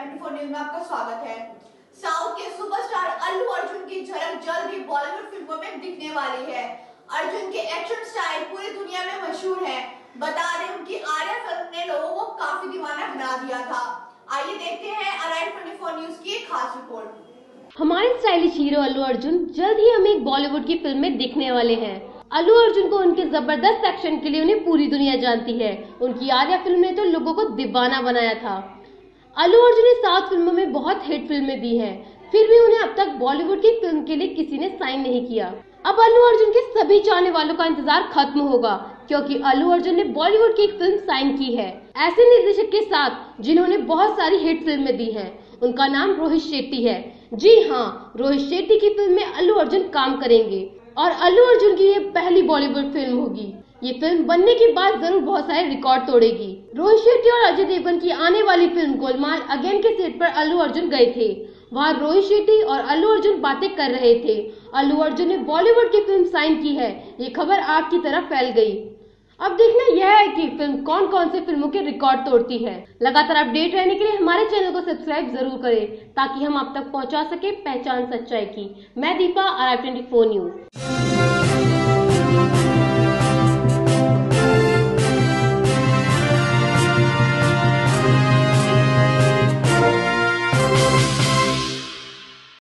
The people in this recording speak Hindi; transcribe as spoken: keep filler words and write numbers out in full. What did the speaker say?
ट्वेंटी फोर न्यूज में आपका स्वागत है। साउथ के सुपरस्टार अल्लू अर्जुन की झलक जल्द ही बॉलीवुड फिल्मों में दिखने वाली है। अर्जुन के एक्शन स्टाइल पूरी दुनिया में मशहूर है। बता दें, उनकी आर्या फिल्म ने लोगों को काफी दीवाना बना दिया था। आइए देखते हैं अराइव ट्वेंटी फोर न्यूज की एक खास रिपोर्ट। हमारे स्टाइलिश हीरो अल्लू अर्जुन जल्द ही हमें एक बॉलीवुड की फिल्म में दिखने वाले हैं। अल्लू अर्जुन को उनके जबरदस्त एक्शन के लिए उन्हें पूरी दुनिया जानती है। उनकी आर्या फिल्म ने तो लोगों को दीवाना बनाया था। अल्लू अर्जुन ने साउथ फिल्मों में बहुत हिट फिल्में दी हैं, फिर भी उन्हें अब तक बॉलीवुड की फिल्म के लिए किसी ने साइन नहीं किया। अब अल्लू अर्जुन के सभी चाहने वालों का इंतजार खत्म होगा, क्योंकि अल्लू अर्जुन ने बॉलीवुड की एक फिल्म साइन की है, ऐसे निर्देशक के साथ जिन्होंने बहुत सारी हिट फिल्में दी हैं। उनका नाम रोहित शेट्टी है। जी हाँ, रोहित शेट्टी की फिल्म में अल्लू अर्जुन काम करेंगे और अल्लू अर्जुन की ये पहली बॉलीवुड फिल्म होगी। ये फिल्म बनने के बाद जरूर बहुत सारे रिकॉर्ड तोड़ेगी। रोहित शेट्टी और अजय देवगन की आने वाली फिल्म गोलमाल अगेन के सेट पर अल्लू अर्जुन गए थे। वहाँ रोहित शेट्टी और अल्लू अर्जुन बातें कर रहे थे। अल्लू अर्जुन ने बॉलीवुड की फिल्म साइन की है। ये खबर आग की तरह फैल गई। अब देखना यह है कि फिल्म कौन कौन से फिल्मों के रिकॉर्ड तोड़ती है। लगातार अपडेट रहने के लिए हमारे चैनल को सब्सक्राइब जरूर करें, ताकि हम आप तक पहुंचा सके पहचान सच्चाई की। मैं Deepa, arrive twenty four news.